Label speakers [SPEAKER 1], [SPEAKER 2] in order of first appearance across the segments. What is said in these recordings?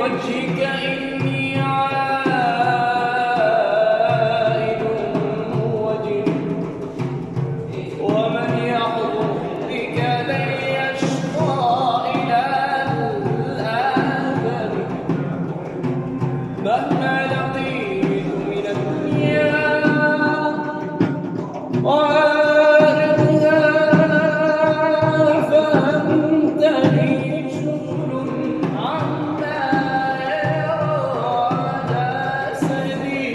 [SPEAKER 1] بوجهك إني عائد وجل، ومن يحضر بك لن يشقى إلى الآبد، مهما لقيت من الدنيا وعارضها فأنت لي شغل عما يرى جسدي،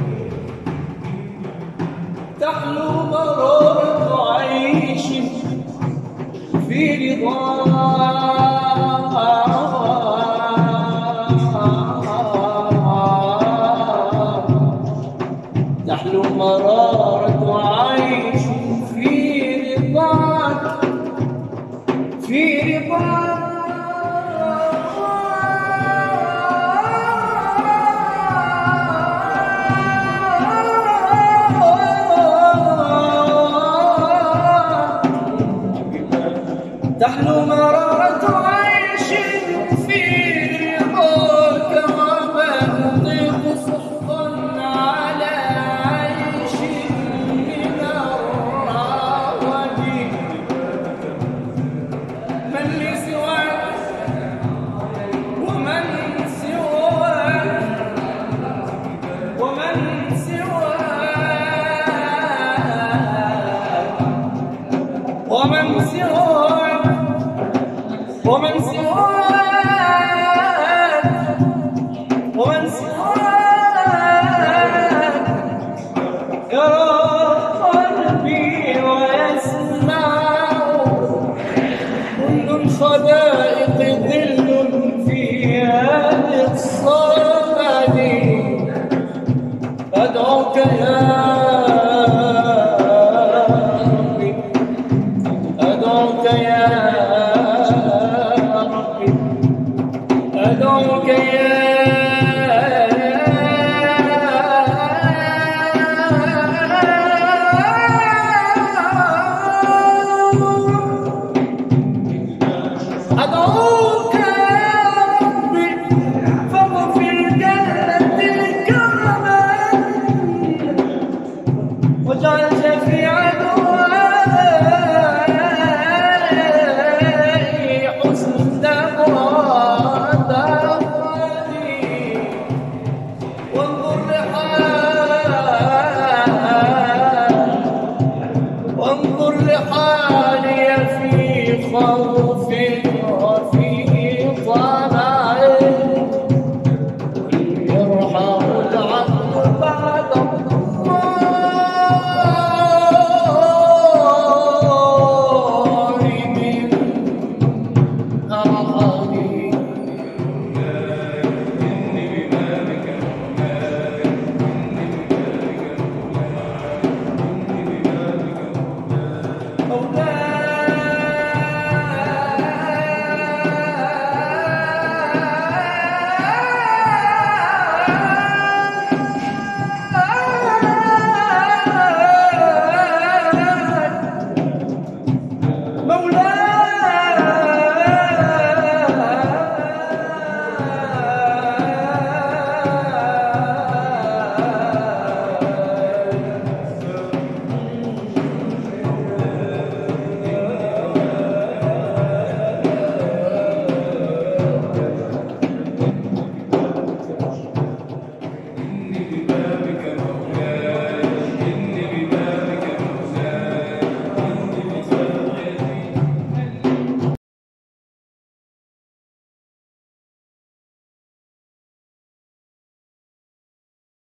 [SPEAKER 1] تحلو مرارة عيش في تحلو مرارة عيش في رضاك، في رضاك. تحلو مرارة عيش في رضاك، ومنطق سخطا على عيش من الراوج، من لي سواك ومن سواك ومن سواك ومن سواك ومن سواك ومن سواك يرى قلبي ويسمع، كل الخلائق ظل في هذا الصمد، أدعوك يا ربي، أدعوك يا ربي، أدعوك يا